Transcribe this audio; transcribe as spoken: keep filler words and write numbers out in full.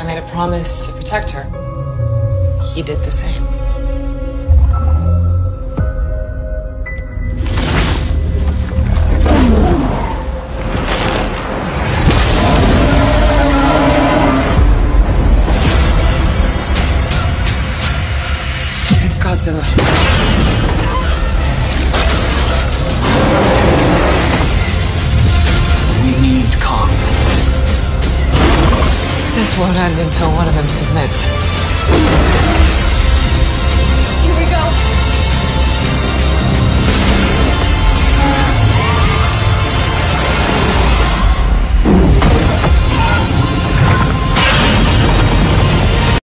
made a promise to protect her. He did the same. It's Godzilla. We need Kong. This won't end until one of them submits.